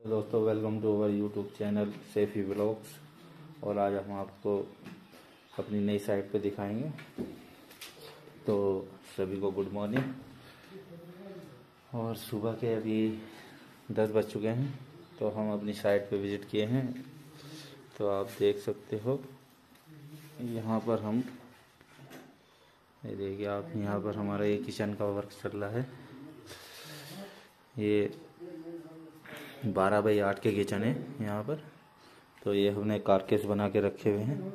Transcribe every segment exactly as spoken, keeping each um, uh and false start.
दोस्तों, welcome to our YouTube channel Saifi vlogs. और आज हम आपको अपनी नई साइट पे दिखाएंगे। तो सभी को गुड मॉर्निंग। और सुबह के अभी दस बज चुके हैं, तो हम अपनी साइट पे विज़िट किए हैं। तो आप देख सकते हो यहाँ पर हम ये देखिए आप, यहाँ पर हमारा ये किचन का वर्क चल रहा है। ये बारह बाई आठ के किचन है यहाँ पर। तो ये हमने कारकेस बना के रखे हुए हैं।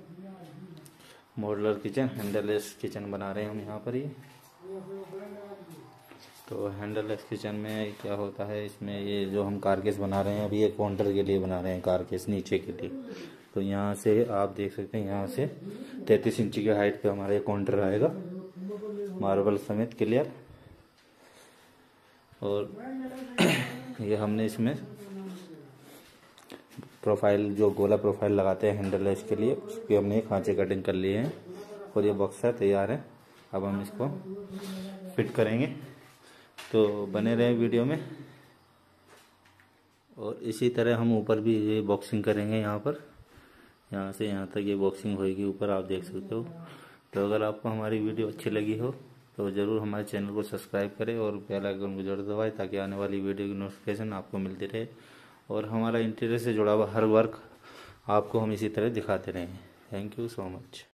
मॉडुलर किचन, हैंडललेस किचन बना रहे हैं हम यहाँ पर। ये तो हैंडललेस किचन में क्या होता है, इसमें ये जो हम कारकेस बना रहे हैं अभी, ये काउंटर के लिए बना रहे हैं कारकेस नीचे के लिए। तो यहाँ से आप देख सकते हैं, यहाँ से तैंतीस इंची की हाइट पे हमारा ये काउंटर आएगा, मार्बल समेत क्लियर। और ये हमने इसमें प्रोफाइल, जो गोला प्रोफाइल लगाते हैं हैंडललेस के लिए, उसकी हमने खांचे कटिंग कर लिए हैं। और ये बॉक्सर तैयार है, अब हम इसको फिट करेंगे। तो बने रहे वीडियो में। और इसी तरह हम ऊपर भी ये बॉक्सिंग करेंगे। यहाँ पर यहाँ से यहाँ तक ये बॉक्सिंग होएगी ऊपर, आप देख सकते हो। तो अगर आपको हमारी वीडियो अच्छी लगी हो तो ज़रूर हमारे चैनल को सब्सक्राइब करें और बेल आइकन को जरूर दबाएं, ताकि आने वाली वीडियो की नोटिफिकेशन आपको मिलती रहे। और हमारा इंटीरियर से जुड़ा हुआ हर वर्क आपको हम इसी तरह दिखाते रहें। Thank you so much.